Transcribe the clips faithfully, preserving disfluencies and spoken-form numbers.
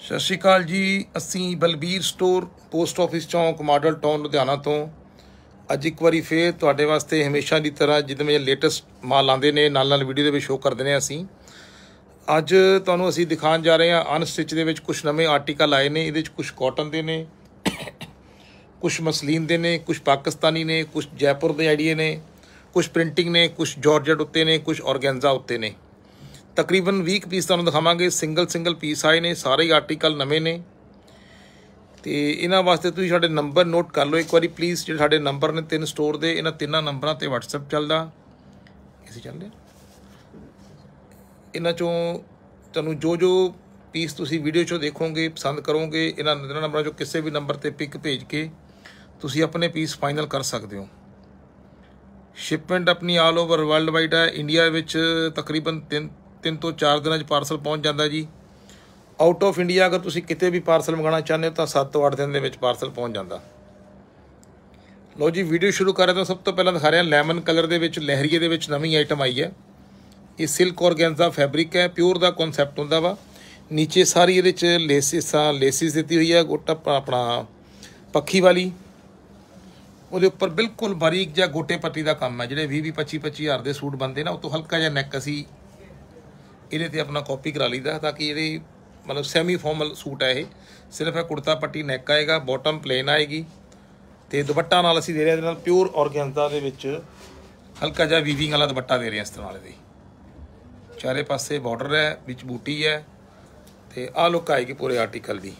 सत श्री अकाल जी। असी बलबीर स्टोर पोस्ट ऑफिस चौंक मॉडल टाउन लुधियाना तो अज एक बारी फिर तुहाडे वास्ते हमेशा की तरह जिद्दां में लेटेस्ट माल आते हैं नाल नाल वीडियो दे शो करते हैं। असी अज तुहानूं असी दिखाण जा रहे हैं अनस्टिच दे विच कुछ नवे आर्टिकल आए ने। इहदे कुछ कॉटन दे ने, कुछ मसलीन दे ने, कुछ पाकिस्तानी ने, कुछ जयपुर दे आइडिए ने, कुछ प्रिंटिंग ने, कुछ जॉर्जेट उत्ते ने, कुछ ऑर्गेन्जा उत्ते ने। तकरीबन बीस पीस तुहानूं दिखावांगे। सिंगल सिंगल पीस आए ने, सारे ही आर्टिकल नवे ने। तो इन्हां वास्ते तुसीं साडे नंबर नोट कर लो एक बारी प्लीज़। जिहड़े साडे नंबर ने तीन स्टोर दे, इन्हां तिन्नां नंबरां ते वट्सएप चलदा इसी चल रहा। इन्हां चों तुहानूं जो जो पीस तुसीं वीडियो चो देखोगे पसंद करोगे, इन्हां तिन्नां नंबरां चों किसी भी नंबर ते पिक भेज के तुसीं अपने पीस फाइनल कर सकते हो। शिपमेंट अपनी ऑल ओवर वर्ल्ड वाइड है। इंडिया विच तकरीबन तीन तीन तो चार दिन पार्सल पहुँच जाता जी। आउट ऑफ इंडिया अगर तुसीं किते भी पार्सल मंगाना चाहते हो तो सत्त तो अठ दिन दे विच पार्सल पहुँच जाता। लो जी वीडियो शुरू कर रहे तो सब तो पहला दिखा रहे हैं लैमन कलर दे विच लहरिए दे विच नवीं आइटम आई है। ये सिल्क ऑर्गेन्जा फैब्रिक है, प्योर का कॉन्सैप्ट होंदा वा। नीचे सारी ये लेसिस लेसिस दी हुई है, गोटा अपना पक्खी वाली। वो उपर बिल्कुल बारीक जिहा गोटे पट्टी का काम है। जिहड़े भी भी पच्ची पच्ची हज़ार के सूट बनते ना, उतों हल्का जिहा नैक असी ये ते अपना कॉपी करा लीदा ताकि ये मतलब सैमी फॉर्मल सूट है। ये सिर्फ है कुर्ता पट्टी नैक आएगा, बॉटम प्लेन आएगी तो दुपट्टा नाल असी दे रहे हैं प्योर ऑर्गेन्जा दे विच हल्का जिहा वीविंग वाला दुपट्टा दे रहे हैं इस तरह दे। चारे पासे बॉर्डर है, विच बूटी है तो आ लुक आएगी पूरे आर्टिकल की।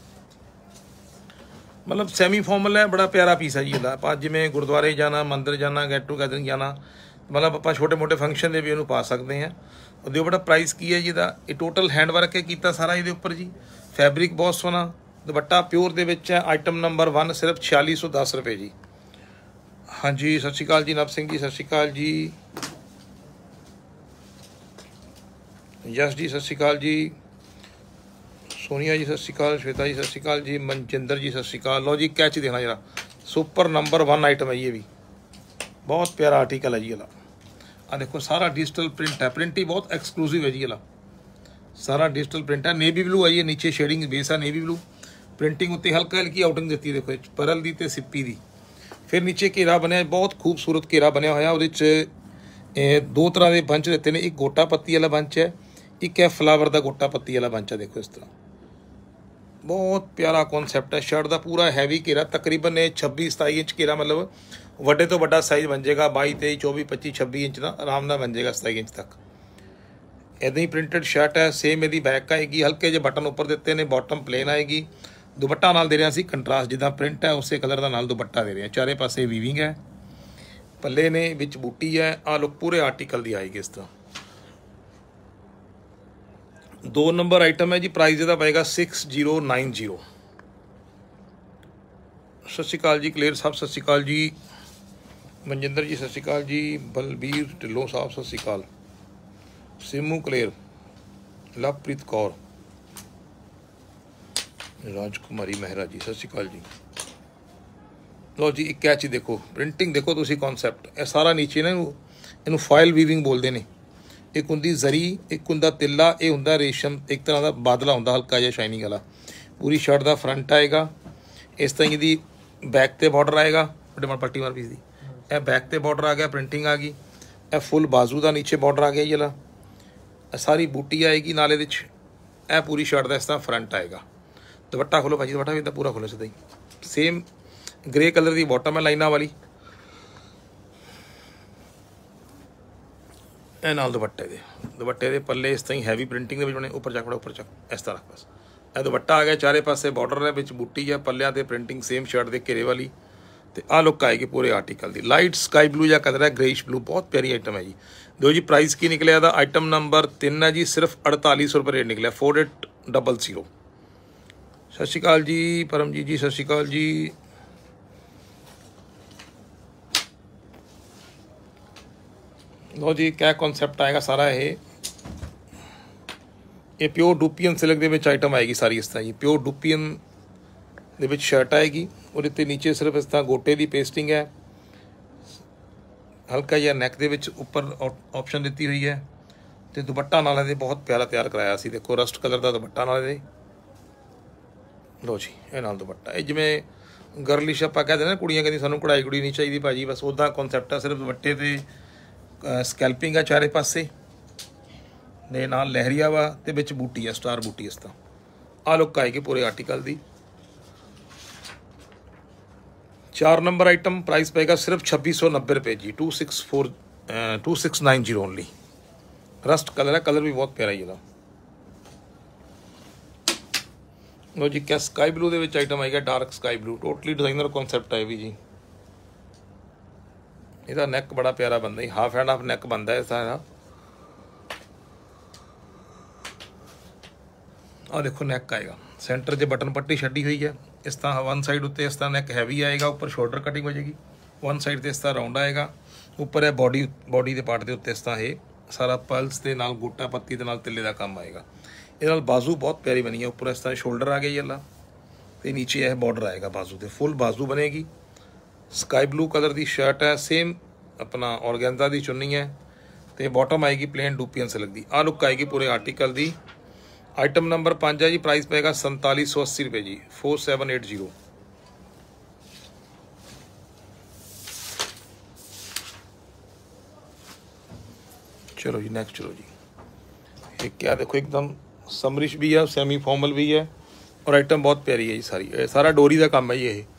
मतलब सैमी फॉर्मल है, बड़ा प्यारा पीस है जी। आप जिमें गुरुद्वारे जाना, मंदिर जाना, गैट टूगैदर जाना, मतलब आप छोटे मोटे फंक्शन में भी इन्हू पा सकते हैं। और बड़ा प्राइस की है जी दा। ये टोटल हैंड वर्क है किया सारा ये उपर जी। फैब्रिक बहुत सोहना, दुपट्टा प्योर दे विच है। आइटम नंबर वन सिर्फ छियाली सौ दस रुपये जी। हाँ जी सत श्री अकाल जी नव सिंह जी, सत श्री अकाल जी, यश जी सत श्री अकाल जी, सोनिया जी सत श्री अकाल, श्वेता जी सत श्री अकाल जी, मनजिंदर जी सत श्री अकाल। लो जी कैच देना जरा, सुपर नंबर वन आइटम है ये भी, बहुत प्यारा आर्टिकल है जी। वाला आ देखो सारा डिजिटल प्रिंट है, प्रिंट ही बहुत एक्सक्लूसिव है जी। वाला सारा डिजिटल प्रिंट है, नेवी ब्लू है ये। नीचे शेडिंग बेस है नेवी ब्लू, प्रिंटिंग उत्ते हल्का हल्की आउटिंग दी है। देखो परल दी ते सिप्पी दी। फिर नीचे घेरा बनया, बहुत खूबसूरत घेरा बनया होया। उहदे च दो तरह के बंच दिते ने, एक गोटा पत्ती वाला बंच है, एक है फ्लावर का गोटा पत्ती वाला बंच है। देखो इस तरह बहुत प्यारा कॉन्सैप्ट है। शर्ट का पूरा हैवी घेरा, तकरीबन ये छब्बी सताई इंच घेरा, मतलब वड्डे तो वड्डा साइज बन जाएगा। बाई तेई चौबी पच्ची छब्बी इंच का आराम नाल बन जाएगा, सताई इंच तक। इदां ही प्रिंटेड शर्ट है, सेम यदी बैक आएगी, हल्के जे बटन उपर दिते ने, बॉटम प्लेन आएगी। दुपट्टा नाल दे रहे हैं कंट्रास्ट, जिदा प्रिंट है उस कलर का नाल दुपट्टा दे रहे हैं। चारे पासे वीविंग है, पल्ले ने विच बूटी है। आ लुक पूरे आर्टिकल की आएगी इस तरह। दो नंबर आइटम है जी। प्राइस इसका पएगा सिक्स जीरो नाइन जीरो। सत श्री अकाल जी कलेर साहब, सत श्री अकाल जी मनजिंदर जी, सत श्री अकाल जी बलबीर ढिल्लों साहब, सत श्री अकाल सिमू कलेर, लवप्रीत कौर, राजकुमारी मेहरा जी, सत श्री अकाल जी। लो जी एक कैच ही देखो, प्रिंटिंग देखो तुसी, कॉन्सैप्ट यह सारा नीचे ना इनू फॉयल वीविंग बोलते हैं। एक होंगी जरी, एक होंदा तिल्ला, ये होंदा रेशम, एक तरह का बादला होंदा हल्का जिहा शाइनिंग वाला। पूरी शर्ट का फ्रंट आएगा इस तरह की, बैक ते बॉर्डर आएगा, बड़े मार पट्टी मार पीस दी, यह बैक ते बॉर्डर आ गया, प्रिंटिंग आ गई। यह फुल बाजू का नीचे बॉर्डर आ गया ये ला, सारी बूटी आएगी नाले विच। यह पूरी शर्ट का इस तरह फ्रंट आएगा। दुपट्टा खोलो भाजी, दुपट्टा भी इतना पूरा खोलो सीधा ही। सेम ग्रे कलर की बॉटम है लाइना वाली, ए नाल दुपट्टे दे दुपट्टे दे पल्ले इस तरह हैवी प्रिंटिंग के बने। उपर चक बड़ा उपर चक इस तरह बस। यह दुपट्टा आ गया, चारे पासे बॉर्डर है, विच बूटी है, पल्लियां ते प्रिंटिंग सेम शर्ट के घेरे वाली। तो आ लुक आएगी पूरे आर्टिकल की। लाइट स्काई ब्लू या कलर है, ग्रेइश ब्लू, बहुत प्यारी आइटम है जी। दो जी प्राइस की निकलिया था, आइटम नंबर तीन है जी, सिर्फ अड़तालीस सौ रुपये रेट निकलिया, फोर एट डबल जीरो। सत श्री अकाल जी परमजीत जी, सत श्री अकाल जी। लो जी क्या कॉन्सैप्ट आएगा सारा ये ये प्योर डुपियन सिल्क के आइटम आएगी सारी इस तरह जी। प्योर डुपियन दे शर्ट आएगी और इतने नीचे सिर्फ इस तरह गोटे की पेस्टिंग है, हल्का जिहा नैक दे विच उपर ऑप्शन दी हुई है। तो दुपट्टा नाल बहुत प्यारा तैयार कराया सी। देखो रस्ट कलर का दुपट्टा नाल लो जी ये नाल दुपट्टा, ये जिवें गर्लिश आपां कहते ना कुड़ियां कहदी सानूं कढ़ाई कुड़ी नहीं चाहिए भाजी, बस उदा कॉन्सैप्ट है। सिर्फ दुपट्टे ते स्कैल्पिंग है चारे पासे दे नाल लहरिया वा ते विच बूटी है, स्टार बूटी इस तां आ लुक आएगी पूरे आर्टिकल दी। चार नंबर आइटम प्राइस पेगा सिर्फ छब्बी सौ नब्बे रुपये जी, two six four two six nine zero only. Rust colour है, कलर भी बहुत प्यारा ही है। लो जी क्या स्काई ब्लू दे विच आइटम आएगा, dark sky blue, totally designer concept है भी जी। इसका नैक बड़ा प्यारा बनता है, हाफ एंड हाफ नैक बनता है सारा। आ देखो नैक आएगा, सेंटर च बटन पट्टी छड़ी हुई है इस तरह, वन साइड उत्ते इस तरह नैक हैवी आएगा, उपर शोल्डर कटिंग हो जाएगी, वन साइड ते इस तरह राउंड आएगा, उपर है बॉडी बॉडी के पार्ट के उत्ते इस तरह ये सारा पल्स के नाल गोटा पत्ती के नाल तिल्ले का काम आएगा। ये बाजू बहुत प्यारी बनी है, उपर इस तरह शोल्डर आ गई अला तो नीचे यह बॉर्डर आएगा बाजू के, फुल बाजू बनेगी। स्काई ब्लू कलर की शर्ट है, सेम अपना ऑर्गेन्जा की चुन्नी है, तो बॉटम आएगी प्लेन डूपियन सिल्क की। आ लुक आएगी पूरे आर्टिकल की। आइटम नंबर पाँच है जी, प्राइस पेगा संताली सौ अस्सी रुपये जी, फोर सैवन एट जीरो। चलो जी नेक्स्ट, चलो जी ये क्या देखो एकदम समरिश भी है, सेमी फॉर्मल भी है, और आइटम बहुत प्यारी है जी सारी। सारा डोरी का काम है ये,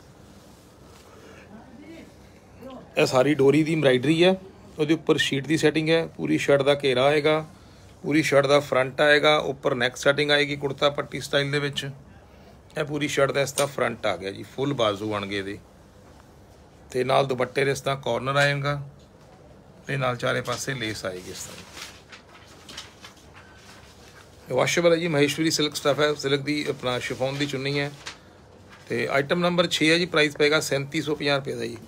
ये सारी डोरी की एम्ब्राइडरी है, उसके उपर शीट की सैटिंग है, पूरी शर्ट का घेरा आएगा, पूरी शर्ट का फ्रंट आएगा, उपर नैक सैटिंग आएगी कुर्ता पट्टी स्टाइल दे विच। यह पूरी शर्ट का इसका फ्रंट आ गया जी, फुल बाजू बन गए दे, ते नाल दुपट्टे दे इस तरह कॉर्नर आएगा, ते नाल चारे पासे लेस आएगी इस तरह। वाशेबल है जी, महेश्वरी सिल्क स्टफ है, सिल्क की अपना शिफॉन की चुन्नी है। तो आइटम नंबर छे है जी, प्राइस पेगा सैंती सौ पचास रुपये का जी।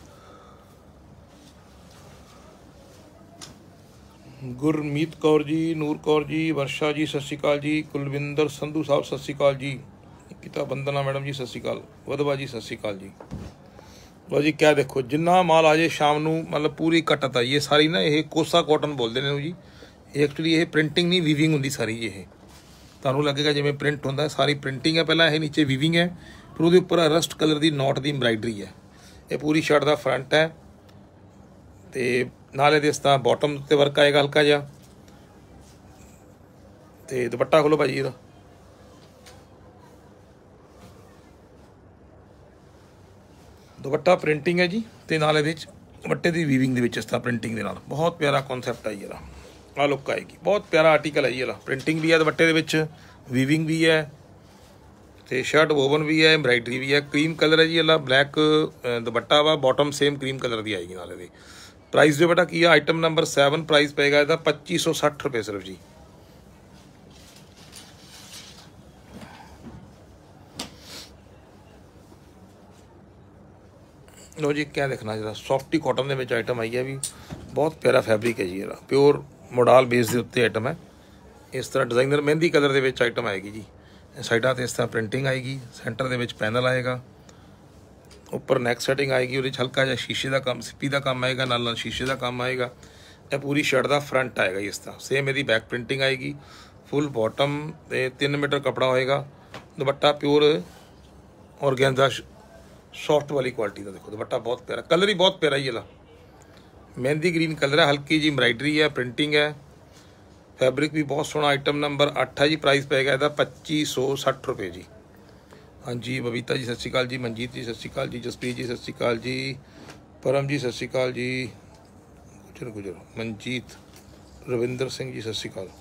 गुरमीत कौर जी, नूर कौर जी, वर्षा जी सत श्री अकाल जी, कुलविंदर संधू साहब सत श्री अकाल जी, गीता बंदना मैडम जी सत श्री अकाल, वधवा जी सत श्री अकाल जी। लो जी क्या देखो जिन्ना माल आ जाए शाम नू मतलब पूरी कटत आई, ये सारी ना ये कोसा कॉटन बोलते हैं जी, एक्चुअली ये प्रिंटिंग नहीं वीविंग होंगी सारी, ये तुहानू लगेगा जिवें प्रिंट होंदा, सारी प्रिंटिंग है, पहला ये नीचे वीविंग है, फिर उसके उपर रस्ट कलर की नॉट की एम्ब्राइडरी है। ये पूरी शर्ट का फ्रंट है, तो नाले दे इस तरह बॉटम उत्ते वर्क आएगा हल्का जिहा, तो दुपट्टा खोलो भाजी ਇਹਦਾ, दुपट्टा प्रिंटिंग है जी, तो नाल ਇਹਦੇ ਵਿੱਚ दुपट्टे की वीविंग ਦੇ ਵਿੱਚ इस तरह प्रिंटिंग ਦੇ ਨਾਲ बहुत प्यारा कॉन्सैप्ट है ਇਹਦਾ। आ लुक आएगी, बहुत प्यारा आर्टिकल है ये वाला, प्रिंटिंग भी है दुपट्टे ਦੇ ਵਿੱਚ, वीविंग भी है, तो शर्ट वोवन भी है, एम्ब्राइडरी भी है, क्रीम कलर है जी वाला, ब्लैक दुपट्टा वा, बॉटम सेम क्रीम कलर की आएगी नाले। प्राइस जो बेटा की है आइटम नंबर सैवन, प्राइस पेगा इसका पच्ची सौ सठ रुपये सिर्फ जी। लो जी क्या देखना जरा, सॉफ्टी कॉटन के विच आइटम आई है, भी बहुत प्यारा फैब्रिक है जी, ये प्योर मोडाल बेस के उत्ते आइटम है। इस तरह डिजाइनर मेहंदी कलर के विच आइटम आएगी जी, साइडा तो इस तरह प्रिंटिंग आएगी, सेंटर के विच पैनल आएगा, उपर नैक सैटिंग आएगी, वो हल्का जिहा शीशे का काम सिप्पी का काम आएगा, नाल नाल शीशे का काम आएगा। यह पूरी शर्ट का फ्रंट आएगा इस तरह, सेम यदि बैक प्रिंटिंग आएगी, फुल बॉटम ते तीन मीटर कपड़ा होएगा, दुपट्टा प्योर ऑर्गेन्जा सॉफ्ट वाली क्वालिटी का। देखो दुपट्टा बहुत प्यारा, कलर ही बहुत प्यारा ही वाला, मेहंदी ग्रीन कलर है, हल्की जी एम्ब्राइडरी है, प्रिंटिंग है, फैब्रिक भी बहुत सोहना। आइटम नंबर अठ है जी, प्राइस पेगा इसका पच्ची सौ सठ रुपये जी। हाँ जी बबीता जी सत श्री अकाल जी, मनजीत जी सत श्री अकाल जी, जसप्रीत जी सत श्री अकाल जी, परम जी सत श्री अकाल जी, गुजर गुजर मनजीत, रविंदर सिंह जी सत श्री अकाल,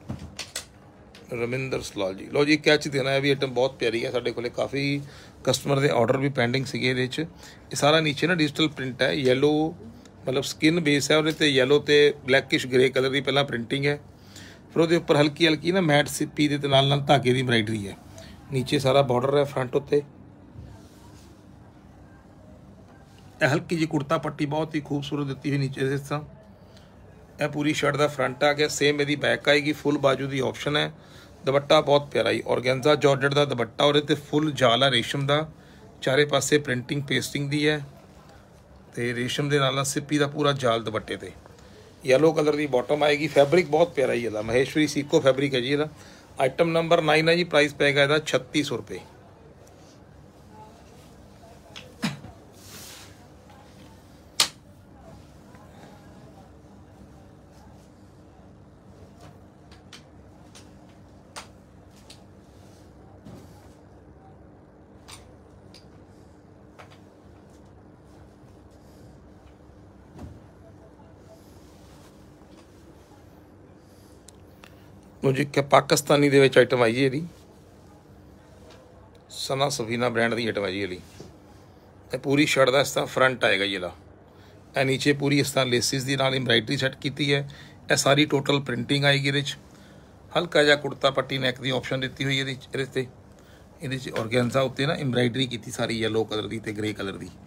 रविंदर सलाल जी। लो जी कैच देना है भी, आइटम बहुत प्यारी है, साढ़े कोले काफ़ी कस्टमर के ऑर्डर भी पेंडिंग से ये सारा नीचे ना डिजिटल प्रिंट है, येलो मतलब स्किन बेस है, और येलो तो ब्लैकिश ग्रे कलर की पहला प्रिंटिंग है, फिर वो उपर हल्की हल्की ना मैट सिप्पी के नाल नाल धागे की एम्ब्राइडरी है, नीचे सारा बॉर्डर है, फ्रंट उत्ते हल्की जी कुर्ता पट्टी बहुत ही खूबसूरत दी हुई नीचे इस तरह। यह पूरी शर्ट का फ्रंट आ गया, सेम यदि बैक आएगी, फुल बाजू की ऑप्शन है, दुपट्टा बहुत प्यारा ही ऑर्गेन्जा जॉर्जेट का दुपट्टा, और ये फुल जाल है रेशम का, चारे पासे प्रिंटिंग पेस्टिंग दी है, तो रेशम के नाल सिप्पी का पूरा जाल दुपट्टे ते, येलो कलर की बॉटम आएगी, फैब्रिक बहुत प्यारा ही है, महेश्वरी सीको फैब्रिक है जी। आइटम नंबर नाइन है जी, प्राइस पेगा इसका छत्ती सौ रुपये। ਲਓ ਜੀ ਕਿ ਪਾਕਿਸਤਾਨੀ ਦੇ ਵਿੱਚ ਆਈਟਮ ਆਈ ਜੀ ਇਹਦੀ ਸਨਾ ਸਫੀਨਾ ब्रांड की आइटम है जी ये पूरी शर्ट का इस तरह फ्रंट आएगा जी ਇਹਦਾ ਇਹ नीचे पूरी इस तरह लेसिस ਦੀ ਨਾਲ एम्ब्राइडरी सैट की है। ਇਹ सारी टोटल प्रिंटिंग आएगी ਇਹਦੇ 'ਚ हल्का जिहा कुर्ता पट्टी नैक की ऑप्शन दी हुई है ਇਹਦੇ ਤੇ ਇਹਦੇ 'ਚ ऑर्गेन्जा उत्ते ना एम्ब्राइडरी की सारी येलो कलर की ग्रे कलर की।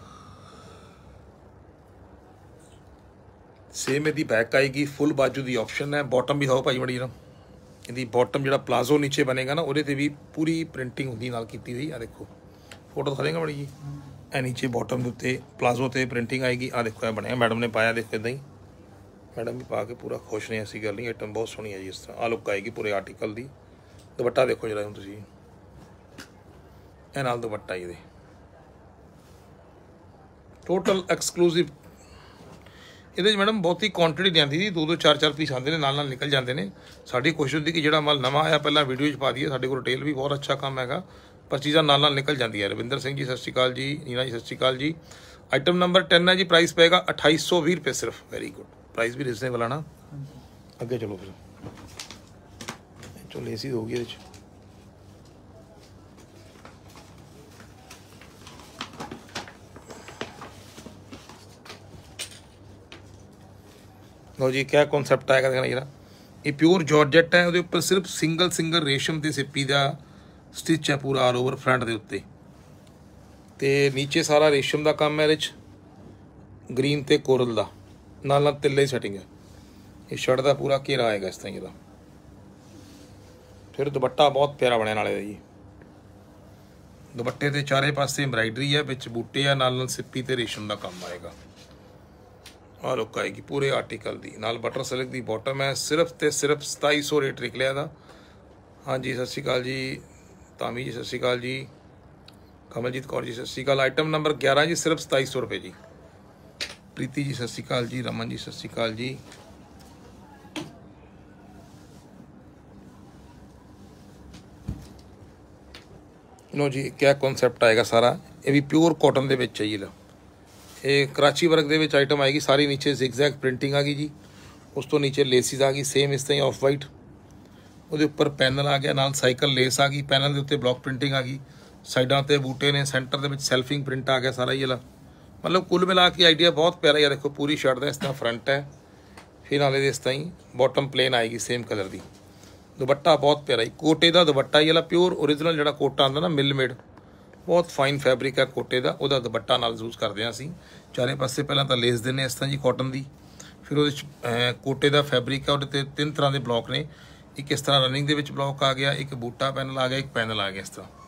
सेम ਇਹਦੀ बैक आएगी फुल बाजू की ऑप्शन है। बॉटम भी दिखाओ भाई बड़ी ना ਇਹਦੀ बॉटम जो प्लाजो नीचे बनेगा ना वो भी पूरी प्रिंटिंग होंगी नाल की हुई। आ देखो फोटो दिखा देंगे बड़ी जी ए नीचे बॉटम के उत्ते प्लाजो ते प्रिंटिंग आएगी। आ देखो बनया मैडम ने पाया देखो इदा ही मैडम भी पा के पूरा खुश ने ऐसी गल नहीं आइटम बहुत सोहनी है जी। इस तरह आ लुक आएगी पूरे आर्टिकल की। दुपट्टा देखो जरा तुम ए नाल दुपट्टा ये टोटल एक्सक्लूसिव। ये मैडम बहुत ही क्वांटिटी नहीं आती जी दो दो चार चार पीस आते हैं नाल नाल निकल जाते हैं। साड़ी कोशिश होती कि जो माल नवा आया पहला वीडियो च पा दिए साढ़े को रिटेल भी बहुत अच्छा काम है पर चीज़ा नाल नाल निकल जाती है। रविंदर सिंह जी सत श्री अकाल जी नीना जी सत श्री अकाल जी। आइटम नंबर टेन है जी प्राइस पेगा अठाई सौ भी रुपये सिर्फ। वेरी गुड प्राइस भी रिजनेबल है ना। अगे चलो फिर चलो लेसी होगी ये लो जी क्या कॉन्सैप्ट आएगा देखना जरा ये प्योर जॉर्जेट है वो उपर सिर्फ सिंगल सिंगल रेशम की सिप्पी का स्टिच है पूरा ऑल ओवर फ्रंट के उत्ते ते नीचे सारा रेशम का काम है। ग्रीन ते कोरल का नाल नाल तिल्ले सैटिंग है। ये शर्ट का पूरा घेरा आएगा इस तरह। फिर दुपट्टा बहुत प्यारा बनने वाले जी। दुपट्टे के चारे पासे एम्ब्राइडरी है विच बूटे है नाल नाल सिप्पी ते रेशम का काम आएगा। आ लुक आएगी पूरे आर्टिकल की नाल बटर सिल्क की बॉटम है। सिर्फ तो सिर्फ सताई सौ रेट निकलिया था। हाँ जी सत श्री अकाल जी तामी जी सत श्री अकाल जी कमलजीत कौर जी सत श्री अकाल। आइटम नंबर ग्यारह जी सिर्फ सताई सौ रुपये जी। प्रीति जी सत श्री अकाल जी रमन जी सत श्री अकाल जी। लो जी क्या कॉन्सैप्ट आएगा सारा ये भी प्योर कॉटन के चाहिए लो। ये कराची वर्क के आइटम आएगी सारी नीचे जिगजैग प्रिंटिंग आ गई जी। उस तो नीचे लेसिस आ गई सेम इस तरह ऑफ वाइट वो उपर पैनल आ गया नाल साइकिल लेस आ गई। पैनल के उत्ते ब्लॉक प्रिंटिंग आ गई साइडों ते बूटे ने सेंटर के सैल्फिंग प्रिंट आ गया सारा ही वाला। मतलब कुल मिला के आइडिया बहुत प्यारा है। देखो पूरी शर्ट का इस तरह फ्रंट है फिर नाले इस तरह ही बॉटम प्लेन आएगी सेम कलर की। दुपट्टा बहुत प्यारा ही कोटे का दुपट्टा ही वाला प्योर ओरिजिनल जो कोटा आता ना मिल मेड बहुत फाइन फैब्रिक है कोटे का वह दुपट्टा नाल यूज़ करते हैं असी। चारे पासे पहला तो लेस देने इस तरह जी कॉटन की फिर वो कोटे का फैब्रिक है और तीन तरह के ब्लॉक ने। एक इस तरह रनिंग के ब्लॉक आ गया एक बूटा पैनल आ गया एक पैनल आ गया इस तरह।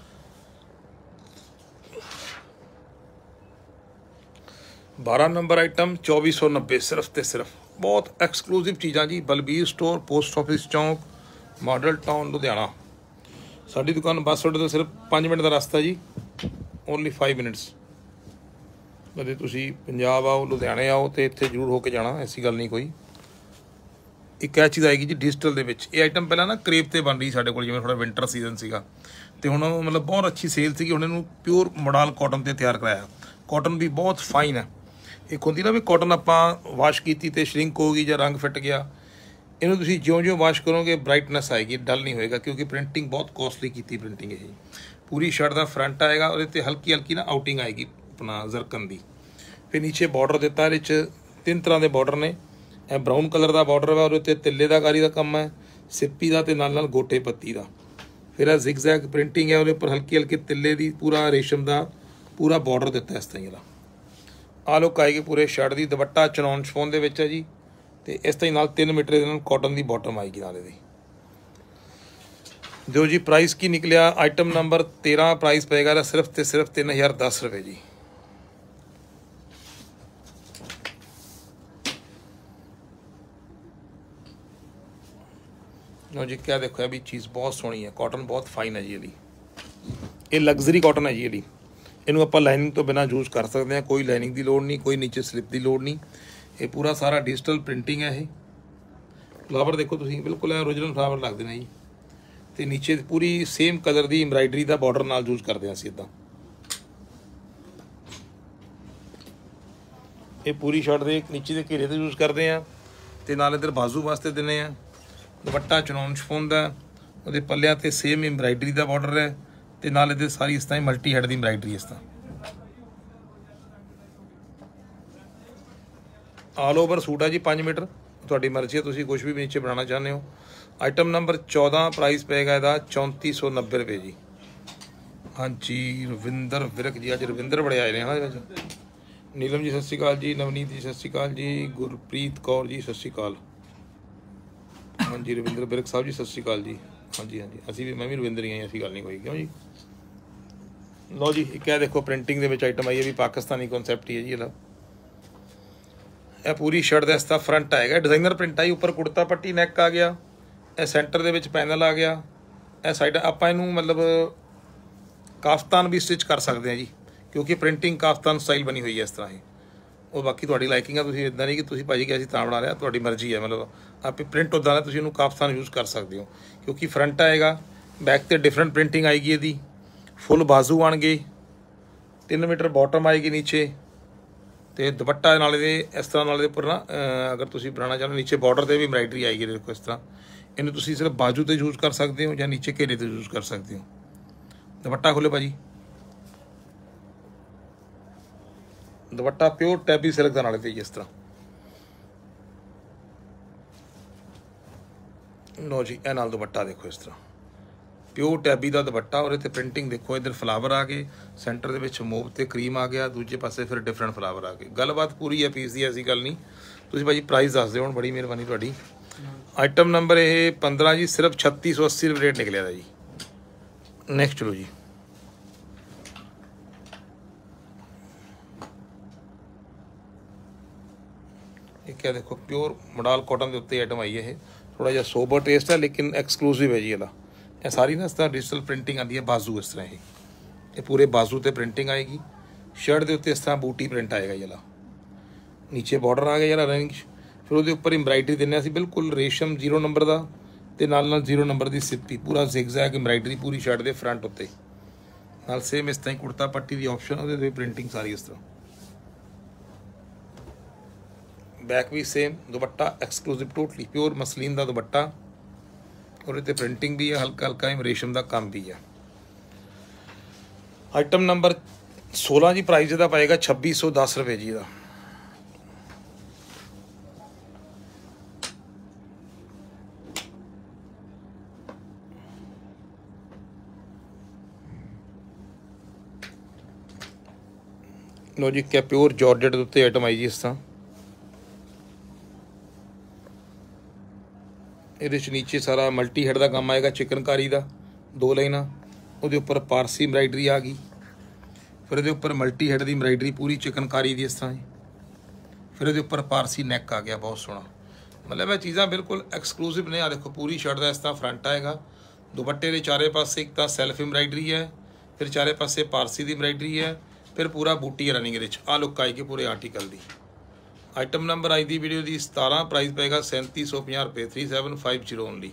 बारह नंबर आइटम चौबीस सौ नब्बे सिर्फ तो सिर्फ बहुत एक्सक्लूसिव चीज़ा जी। बलबीर स्टोर पोस्ट ऑफिस चौंक मॉडल टाउन लुधियाना। साड़ी दुकान बस अड्डे तो सिर्फ पाँच मिनट का रास्ता जी ओनली फाइव मिनट्स। कदे तुसी पंजाब आओ लुधियाने आओ तो इत्थे जरूर होके जाना ऐसी गल नहीं कोई। एक यह चीज़ आएगी जी डिजिटल के आइटम पहला ना क्रेप से बन रही साढ़े को जिवें थोड़ा विंटर सीजन सीगा तो हुण मतलब बहुत अच्छी सेल सी। हुण इहनूं प्योर मॉडल कॉटन से तैयार कराया। कॉटन भी बहुत फाइन है। एक होंदी ना भी कॉटन आपां वाश कीती ते श्रिंक हो गई या रंग फिट गया इन्हों तुसीं ज्यों ज्यों वाश करोगे ब्राइटनेस आएगी डल नहीं होएगा क्योंकि प्रिंटिंग बहुत कॉस्टली की प्रिंटिंग है। पूरी शर्ट का फ्रंट आएगा और हल्की हल्की ना आउटिंग आएगी अपना जरकन की। फिर नीचे बॉर्डर दिता है तीन तरह के बॉर्डर ने ब्राउन कलर का बॉर्डर है और तिल्ले का कारी का काम है सिप्पी का ते नाल नाल गोटे पत्ती का। फिर आ जिगजैग प्रिंटिंग है और उपर हल्की हल्की तिल्ले की पूरा रेशम का पूरा बॉर्डर दिता इस तरह का। आ लुक आएगी पूरे शर्ट की। दुपट्टा चनौन शफोन के है जी तो इस तरह नाल तीन मीटर के कॉटन की बॉटम आएगी नाले दी। जो जी प्राइस की निकलिया आइटम नंबर तेरह प्राइस पेगा सिर्फ तो सिर्फ तीन हज़ार दस रुपये जी। लो जी क्या देखो अभी चीज़ बहुत सोहनी है कॉटन बहुत फाइन है जी। ये ये लग्जरी कॉटन है जी। ये इनू आप लाइनिंग तो बिना यूज़ कर सकते हैं कोई लाइनिंग की लोड़ नहीं कोई नीचे स्लिप की लोड़ नहीं। ये पूरा सारा डिजिटल प्रिंटिंग है। ये फ्लावर देखो तुम बिल्कुल ओरिजिनल फ्लावर लगते हैं जी तो नीचे पूरी सेम कलर की एम्ब्राइडरी का बॉर्डर नाल यूज़ करते हैं असीं इदां। ये पूरी शर्ट के नीचे के घेरे तो यूज़ करते हैं तो नाल इधर बाजू वास्ते देने हैं दुपट्टा चनौन शिफॉन दा, ਉਹਦੇ ਪੱਲਿਆਂ ਤੇ ਸੇਮ ਐਮਬਰਾਇਡਰੀ ਦਾ ਬਾਰਡਰ ਹੈ ਤੇ ਨਾਲ ਇਹਦੇ ਸਾਰੀ ਇਸ ਤਰ੍ਹਾਂ ਹੀ ਮਲਟੀ ਹੈਡ ਦੀ ਐਮਬਰਾਇਡਰੀ ਇਸ ਤਰ੍ਹਾਂ ਆਲ ਓਵਰ ਸੂਟ ਹੈ ਜੀ ਪੰਜ ਮੀਟਰ। ਤੁਹਾਡੀ ਮਰਜ਼ੀ ਹੈ, ਤੁਸੀਂ ਕੁਝ ਵੀ ਨੀਚੇ ਬਣਾਉਣਾ ਚਾਹੁੰਦੇ ਹੋ। ਆਈਟਮ ਨੰਬਰ ਚੌਦਾਂ, ਪ੍ਰਾਈਸ ਪਏਗਾ ਇਹਦਾ ਚੌਂਤੀ ਸੌ ਨੱਬੇ ਰੁਪਏ ਜੀ। ਹਾਂਜੀ ਰਵਿੰਦਰ ਵਿਰਕ ਜੀ, ਅੱਜ ਰਵਿੰਦਰ ਬੜੇ ਆਏ ਨੇ ਹਾਂ ਇਹਦੇ ਵਿੱਚ। ਨੀਲਮ ਜੀ ਸਤਿ ਸ਼੍ਰੀ ਅਕਾਲ ਜੀ, ਨਵਨੀਤ ਜੀ ਸਤਿ ਸ਼੍ਰੀ ਅਕਾਲ ਜੀ, ਗੁਰਪ੍ਰੀਤ ਕੌਰ ਜੀ ਸਤਿ ਸ਼੍ਰੀ ਅਕਾਲ। ਹਾਂਜੀ ਰਵਿੰਦਰ ਵਿਰਕ ਸਾਹਿਬ ਜੀ ਸਤਿ ਸ਼੍ਰੀ ਅਕਾਲ ਜੀ। ਹਾਂਜੀ ਹਾਂਜੀ ਅਸੀਂ ਵੀ ਮੈਂ ਵੀ ਰਵਿੰਦਰ ਹੀ ਹਾਂ, ਐਸੀ ਗੱਲ ਨਹੀਂ ਕੋਈ। ਕਿਉਂ ਜੀ? ਲਓ ਜੀ ਇੱਕ ਇਹ ਦੇਖੋ ਪ੍ਰਿੰਟਿੰਗ ਦੇ ਵਿੱਚ ਆਈਟਮ ਆਈ ਹੈ ਵੀ ਪਾਕਿਸਤਾਨੀ ਕਨਸੈਪਟ ਹੀ ਹੈ ਜੀ ਇਹਦਾ। ਇਹ ਪੂਰੀ ਸ਼ਰਟ ਦਾ ਇਸ ਦਾ ਫਰੰਟ ਆਏਗਾ, ਡਿਜ਼ਾਈਨਰ ਪ੍ਰਿੰਟ ਆਈ, ਉੱਪਰ ਕੁੜਤਾ ਪੱਟੀ ਨੈਕ ਆ ਗਿਆ, ਇਹ ਸੈਂਟਰ ਦੇ ਵਿੱਚ ਪੈਨਲ ਆ ਗਿਆ, ਇਹ ਸਾਈਡ ਆਪਾਂ ਇਹਨੂੰ ਮਤਲਬ ਕਾਫਤਾਨ ਵੀ ਸਟਿਚ ਕਰ ਸਕਦੇ ਹਾਂ ਜੀ, ਕਿਉਂਕਿ ਪ੍ਰਿੰਟਿੰਗ ਕਾਫਤਾਨ ਸਟਾਈਲ ਬਣੀ ਹੋਈ ਹੈ ਇਸ ਤਰ੍ਹਾਂ ਹੀ। ਉਹ ਬਾਕੀ ਤੁਹਾਡੀ ਲਾਈਕਿੰਗ ਆ, ਤੁਸੀਂ ਇੱਦਾਂ ਨਹੀਂ ਕਿ ਤੁਸੀਂ ਭਾਜੀ ਕਿ ਅਸੀਂ ਤਾਂ ਬਣਾ ਲਿਆ, ਤੁਹਾਡੀ ਮਰਜ਼ੀ ਹੈ। ਮਤਲਬ ਆਪੇ ਪ੍ਰਿੰਟ ਉੱਦਾਂ ਦਾ ਤੁਸੀਂ ਇਹਨੂੰ ਕਾਫਤਾਨ ਯੂਜ਼ ਕਰ ਸਕਦੇ ਹੋ, ਕਿਉਂਕਿ ਫਰੰਟ ਆਏਗਾ, ਬੈਕ 'ਤੇ ਡਿਫਰੈਂਟ ਪ੍ਰਿੰਟਿੰਗ ਆਏਗੀ ਇਹਦੀ, ਫੁੱਲ ਬਾਜ਼ੂ ਆਉਣਗੇ, ਤਿੰਨ ਮੀਟਰ ਬਾਟਮ ਆਏਗੀ ਨੀਚੇ, ਤੇ ਦੁਪੱਟਾ ਨਾਲ ਇਹਦੇ ਇਸ ਤਰ੍ਹਾਂ ਨਾਲ ਇਹਦੇ ਉੱਪਰ ਨਾ ਅਗਰ ਤੁਸੀਂ ਬਣਾਉਣਾ ਚਾਹੁੰਦੇ ਨੀਚੇ ਬਾਰਡਰ 'ਤੇ ਵੀ ਐਮਬਰਾਇਡਰੀ ਆਏਗੀ ਦੇਖੋ ਇਸ ਤਰ੍ਹਾਂ। ਇਹਨੂੰ ਤੁਸੀਂ ਸਿਰਫ ਬਾਜੂ 'ਤੇ ਯੂਜ਼ ਕਰ ਸਕਦੇ ਹੋ ਜਾਂ ਨੀਚੇ ਘੇਰੇ 'ਤੇ ਯੂਜ਼ ਕਰ ਸਕਦੇ ਹੋ। ਦੁਪੱਟਾ ਖੋਲ੍ਹੋ ਭਾਜੀ, ਦੁਪੱਟਾ ਪਿਓਰ ਟੈਬੀ ਸਿਲਕ ਦਾ ਨਾਲ ਤੇ ਜਿਸ ਤਰ੍ਹਾਂ। ਲਓ ਜੀ ਇਹ ਨਾਲ ਦੁਪੱਟਾ ਦੇਖੋ ਇਸ ਤਰ੍ਹਾਂ ਪਿਓਰ ਟੈਬੀ ਦਾ ਦੁਪੱਟਾ, ਔਰ ਇੱਥੇ ਪ੍ਰਿੰਟਿੰਗ ਦੇਖੋ, ਇੱਧਰ ਫਲਾਵਰ ਆ ਗਏ, ਸੈਂਟਰ ਦੇ ਵਿੱਚ ਮੋਵ ਤੇ ਕਰੀਮ ਆ ਗਿਆ, ਦੂਜੇ ਪਾਸੇ ਫਿਰ ਡਿਫਰੈਂਟ ਫਲਾਵਰ ਆ ਗਏ। ਗੱਲਬਾਤ ਪੂਰੀ ਹੈ ਪੀਸ ਦੀ, ਐਸੀ ਗੱਲ ਨਹੀਂ। ਤੁਸੀਂ ਭਾਜੀ ਪ੍ਰਾਈਸ ਦੱਸ ਦਿਓ ਹੁਣ, ਬੜੀ ਮਿਹਰਬਾਨੀ ਤੁਹਾਡੀ। ਆਈਟਮ ਨੰਬਰ ਇਹ ਪੰਦਰਾਂ ਜੀ, ਸਿਰਫ ਛੱਤੀ ਸੌ ਅੱਸੀ ਰੁਪਏ ਰੇਟ ਨਿਕਲਿਆ ਦਾ ਜੀ। ਨੈਕਸਟ ਚਲੋ ਜੀ, ਇਹ ਕਿਆ ਦੇਖੋ ਪਿਓਰ ਮੋਡਾਲ ਕਾਟਨ ਦੇ ਉੱਤੇ ਆਈਟਮ ਆਈ ਹੈ। ਇਹ ਥੋੜਾ ਜਿਹਾ ਸੋਬਰ ਟੇਸਟ ਹੈ ਲੇਕਿਨ ਐਕਸਕਲੂਸਿਵ ਹੈ ਜੀ ਇਹਦਾ। ਇਹ ਸਾਰੀ ਨਾ ਇਸ ਤਰ੍ਹਾਂ ਡਿਜੀਟਲ ਪ੍ਰਿੰਟਿੰਗ ਆਉਂਦੀ ਹੈ, ਬਾਜ਼ੂ ਇਸ ਤਰ੍ਹਾਂ ਇਹ ਇਹ ਪੂਰੇ ਬਾਜ਼ੂ ਤੇ ਪ੍ਰਿੰਟਿੰਗ ਆਏਗੀ। ਸ਼ਰਟ ਦੇ ਉੱਤੇ ਇਸ ਤਰ੍ਹਾਂ ਬੂਟੀ ਪ੍ਰਿੰਟ ਆਏਗਾ ਜਿਹੜਾ, ਨੀਚੇ ਬਾਰਡਰ ਆ ਗਿਆ ਜਿਹੜਾ ਰਨਿੰਗ, ਫਿਰ ਉਹਦੇ ਉੱਪਰ ਐਮਬਰਾਇਡਰੀ ਦਿੰਦੇ ਅਸੀਂ ਬਿਲਕੁਲ ਰੇਸ਼ਮ ਜ਼ੀਰੋ ਨੰਬਰ ਦਾ, ਤੇ ਨਾਲ ਨਾਲ ਜ਼ੀਰੋ ਨੰਬਰ ਦੀ ਸਿੱਪੀ, ਪੂਰਾ ਜ਼ਿਗਜ਼ੈਗ ਐਮਬਰਾਇਡਰੀ ਪੂਰੀ ਸ਼ਰਟ ਦੇ ਫਰੰਟ ਉੱਤੇ, ਨਾਲ ਸੇਮ ਇਸ ਤਰ੍ਹਾਂ ਹੀ ਕੁੜਤਾ ਪੱਟੀ ਦੀ ਆਪਸ਼ਨ, ਉਹਦੇ ਤੇ ਪ੍ਰਿੰਟਿੰਗ ਸਾਰੀ ਇਸ ਤਰ੍ਹਾਂ। बैक भी same, dupatta exclusive totally pure muslin का दुपट्टा, और इतने प्रिंटिंग भी है, हल्का हल्का रेशम का काम भी है। आइटम नंबर सोलह जी, प्राइस इसका पाएगा छब्बी सौ दस रुपये जी का। लो जी क्या प्योर जॉर्जेट के उत्ते आइटम आई जी इस तरह। ਇਹਦੇ 'ਚ ਨੀਚੇ ਸਾਰਾ ਮਲਟੀ ਹੈਡ ਦਾ ਕੰਮ ਆਏਗਾ, ਚਿਕਨਕਾਰੀ ਦਾ ਦੋ ਲਾਈਨਾਂ, ਉਹਦੇ ਉੱਪਰ ਪਾਰਸੀ ਐਮਬਰਾਇਡਰੀ ਆ ਗਈ, ਫਿਰ ਇਹਦੇ ਉੱਪਰ ਮਲਟੀ ਹੈਡ ਦੀ ਐਮਬਰਾਇਡਰੀ ਪੂਰੀ ਚਿਕਨਕਾਰੀ ਦੀ ਇਸ ਤਰ੍ਹਾਂ ਹੀ, ਫਿਰ ਇਹਦੇ ਉੱਪਰ ਪਾਰਸੀ ਨੈਕ ਆ ਗਿਆ, ਬਹੁਤ ਸੋਹਣਾ। ਮਤਲਬ ਇਹ ਚੀਜ਼ਾਂ ਬਿਲਕੁਲ ਐਕਸਕਲੂਸਿਵ ਨੇ। ਆ ਦੇਖੋ ਪੂਰੀ ਸ਼ਰਟ ਦਾ ਇਸ ਤਰ੍ਹਾਂ ਫਰੰਟ ਆਏਗਾ, ਦੁਪੱਟੇ ਦੇ ਚਾਰੇ ਪਾਸੇ ਇੱਕ ਤਾਂ ਸੈਲਫ ਐਮਬਰਾਇਡਰੀ ਹੈ, ਫਿਰ ਚਾਰੇ ਪਾਸੇ ਪਾਰਸੀ ਦੀ ਐਮਬਰਾਇਡਰੀ ਹੈ, ਫਿਰ ਪੂਰਾ ਬੂਟੀ ਰਨਿੰਗ ਇਹਦੇ 'ਚ। ਆਹ ਲੁੱਕ ਆਏਗੀ ਪੂਰੇ ਆਰਟੀਕਲ ਦੀ। आइटम नंबर आई दी वीडियो की सतारह, प्राइस पेगा सैंती सौ पचास रुपये, three seven five zero only.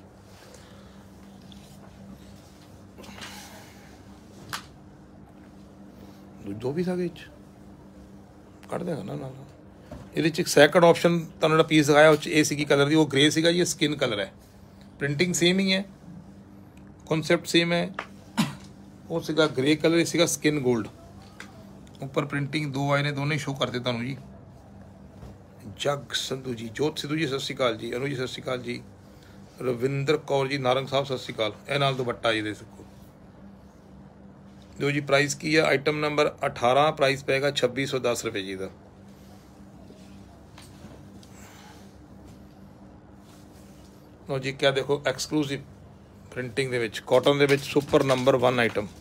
दो भी था कट देगा ना नाल। ये एक सैकंड ऑप्शन तुहानू पीस दिखाया ये सी कलर की, वो ग्रे सीगा जी, स्किन कलर है, प्रिंटिंग सेम ही है, कॉन्सैप्ट सेम है। वो सीगा ग्रे कलर, सीगा स्किन गोल्ड, ऊपर प्रिंटिंग दो आए ने, दोनों ही शो करते तुहानू जी। जग संधू जी, जोत सिद्धू जी सत श्री अकाल जी, अनु जी सत श्री अकाल जी, रविंदर कौर जी नारंग साहब सत श्री अकाल। ए नाल दुपट्टा जी दे सको दो जी। प्राइस की है आइटम नंबर अठारह, प्राइस पेगा छब्बी सौ दस रुपये जी का। लो जी क्या देखो एक्सक्लूसिव प्रिंटिंग दे विच कॉटन दे विच सुपर नंबर वन आइटम।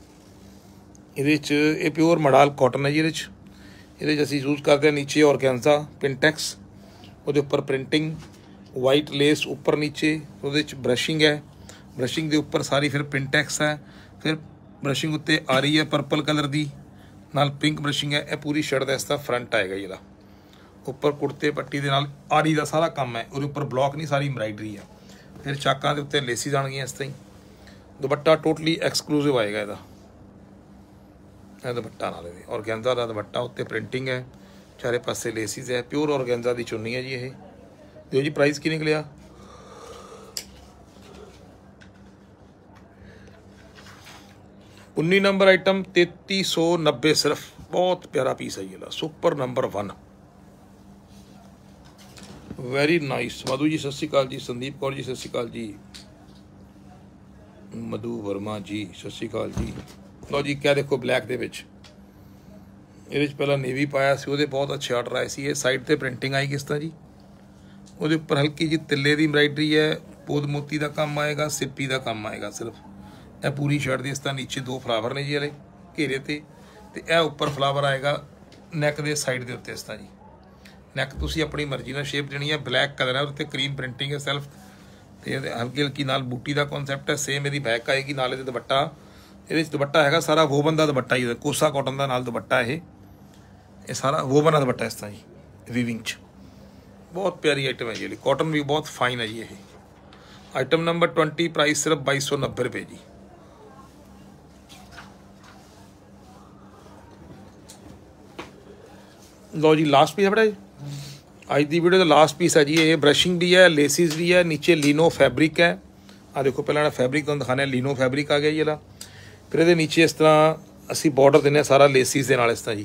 ये प्योर मडाल कॉटन है जी। ये असी यूज़ करते हैं नीचे ऑर्गेन्जा पिंटैक्स, वो उपर प्रिंटिंग वाइट लेस उपर नीचे, वो ब्रशिंग है, ब्रशिंग के उपर सारी फिर पिंटैक्स है, फिर ब्रशिंग उत्ते आ रही है परपल कलर की, नाल पिंक ब्रशिंग है। यह पूरी शर्ट का इसका फ्रंट आएगा जिहड़ा, उपर कुर्ते पट्टी के नाल आरी का सारा काम है, और उपर ब्लॉक नहीं सारी एम्ब्राइडरी है, फिर चाकों के उत्ते लेसिस आएगी इस तरह। दुपट्टा टोटली एक्सक्लूसिव आएगा इसका, यह दुपट्टा नाल ऑर्गेन्जा का दुपट्टा, उत्ते प्रिंटिंग है, चारे पासे लेसिस है, प्योर ऑर्गेन्जा की चुन्नी है जी। ये जो जी प्राइस की निकलिया उन्नी नंबर आइटम तैती सौ नब्बे सिर्फ, बहुत प्यारा पीस है ये ला, super number one, very nice. Madhu ji सत श्री अकाल जी, संदीप कौर जी सत श्री अकाल जी, मधु वर्मा जी सत श्री अकाल जी। लो जी क्या देखो ब्लैक दे विच, ਇਹਦੇ ਚ ਪਹਿਲਾਂ ਨੇਵੀ ਪਾਇਆ ਸੀ, ਉਹਦੇ ਬਹੁਤ ਅੱਛੇ ਆਰਡਰ ਆਏ ਸੀ। ਇਹ ਸਾਈਡ ਤੇ ਪ੍ਰਿੰਟਿੰਗ ਆਈ ਕਿਸ ਤਰ੍ਹਾਂ ਜੀ, ਉਹਦੇ ਉੱਪਰ ਹਲਕੀ ਜੀ ਤਿੱਲੇ ਦੀ ਐਮਬਰਾਇਡਰੀ ਹੈ, ਪੋਦ ਮੋਤੀ ਦਾ ਕੰਮ ਆਏਗਾ, ਸਿੱਪੀ ਦਾ ਕੰਮ ਆਏਗਾ ਸਿਰਫ। ਇਹ ਪੂਰੀ ਸ਼ਰਟ ਦੀ ਇਸ ਤਰ੍ਹਾਂ ਨੀਚੇ ਦੋ ਫਲਾਵਰ ਨੇ ਜੀ ਵਾਲੇ ਘੇਰੇ ਤੇ, ਤੇ ਇਹ ਉੱਪਰ ਫਲਾਵਰ ਆਏਗਾ ਨੈਕ ਦੇ ਸਾਈਡ ਦੇ ਉੱਤੇ ਇਸ ਤਰ੍ਹਾਂ ਜੀ। ਨੈਕ ਤੁਸੀਂ ਆਪਣੀ ਮਰਜ਼ੀ ਨਾਲ ਸ਼ੇਪ ਦੇਣੀ ਹੈ। ਬਲੈਕ ਕਲਰ ਹੈ, ਉੱਤੇ ਕਰੀਮ ਪ੍ਰਿੰਟਿੰਗ ਹੈ ਸੈਲਫ, ਤੇ ਹਲਕੀ ਹਲਕੀ ਨਾਲ ਬੂਟੀ ਦਾ ਕਨਸੈਪਟ ਹੈ। ਸੇਮ ਇਹਦੀ ਬੈਕ ਆਏਗੀ, ਨਾਲ ਇਹਦੇ ਦੁਪੱਟਾ, ਇਹਦੇ 'ਚ ਦੁਪੱਟਾ ਹੈਗਾ ਸਾਰਾ ਵੋਬਨ ਦਾ ਦੁਪੱਟਾ ਹੀ, ਕੋਸਾ ਕਾਟਨ ਦਾ ਨਾਲ ਦੁਪੱਟਾ। ਇਹ ਇਹ ਸਾਰਾ ਵੋਬਨ ਦਾ ਦੁਪੱਟਾ ਇਸ ਤਰ੍ਹਾਂ ਜੀ ਵੀਵਿੰਗ 'ਚ, ਬਹੁਤ ਪਿਆਰੀ ਆਈਟਮ ਹੈ ਜੀ। ਕਾਟਨ ਵੀ ਬਹੁਤ ਫਾਈਨ ਹੈ ਜੀ। ਇਹ ਆਈਟਮ ਨੰਬਰ ट्वेंटी, प्राइस सिर्फ बाईस सौ नब्बे रुपये जी। लो जी लास्ट पीस है बेटा जी, अज की वीडियो का लास्ट पीस है जी। ये ब्रशिंग भी है, लेसिस भी है, नीचे लीनो फैब्रिक है। आ देखो पहला फैब्रिक तुहानूं दिखाने, लीनो फैब्रिक आ गया जी। फिर ये नीचे इस तरह असी बॉर्डर देने सारा लेसिस के नाल इस तरह जी।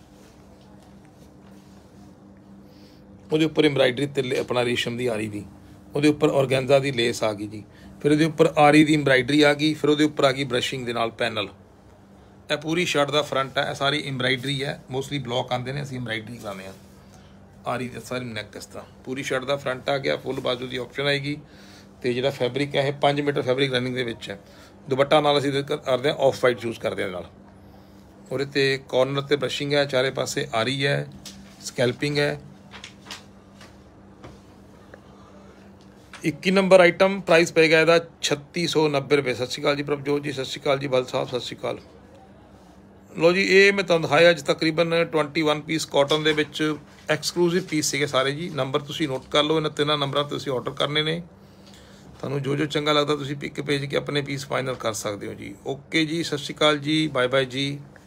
ਉਹਦੇ ਉੱਪਰ एम्ब्राइडरी तिले अपना रेशम की आरी भी, ਉਹਦੇ ਉੱਪਰ ऑर्गेन्जा की लेस आ गई जी। फिर ਉਹਦੇ ਉੱਪਰ आरी की एम्ब्राइडरी आ गई। फिर ਉਹਦੇ ਉੱਪਰ आ गई ब्रशिंग के नाल पैनल। ਇਹ पूरी शर्ट का फ्रंट है, सारी एम्ब्राइडरी है। मोस्टली ब्लॉक आते हैं, असीं एम्ब्राइडरी कराने हैं। आरी की सारी नैक इस तरह पूरी शर्ट का फ्रंट आ गया। फुल बाजू की ऑप्शन आएगी। तो जो फैब्रिक है ये पाँच मीटर फैब्रिक रनिंग के विच है। दुपट्टा नाल असीं करते हैं ऑफ वाइट यूज़ करते हैं नाल। ਉਹਦੇ ਤੇ कॉर्नर ते ब्रशिंग है, चारे पासे आरी है, स्कैल्पिंग है। इक्की नंबर आइटम, प्राइस पेगा ਇਹਦਾ छत्ती सौ नब्बे रुपये। सत श्री अकाल जी प्रभजोत जी, सत श्री अकाल जी बल साहब, सत श्री अकाल। लो जी ये मैं तुहानूं दिखाया अज तकरीबन इक्कीस पीस कॉटन दे विच एक्सक्लूसिव पीस सीगे सारे जी। नंबर तुसीं नोट कर लो, इन्हां तिन्नां नंबरां ते तुसीं ऑर्डर करने ने। तुहानूं जो जो चंगा लगदा तुसीं पिक भेज के अपने पीस फाइनल कर सकते हो जी। ओके जी, सत श्री अकाल जी, बाय बाय जी।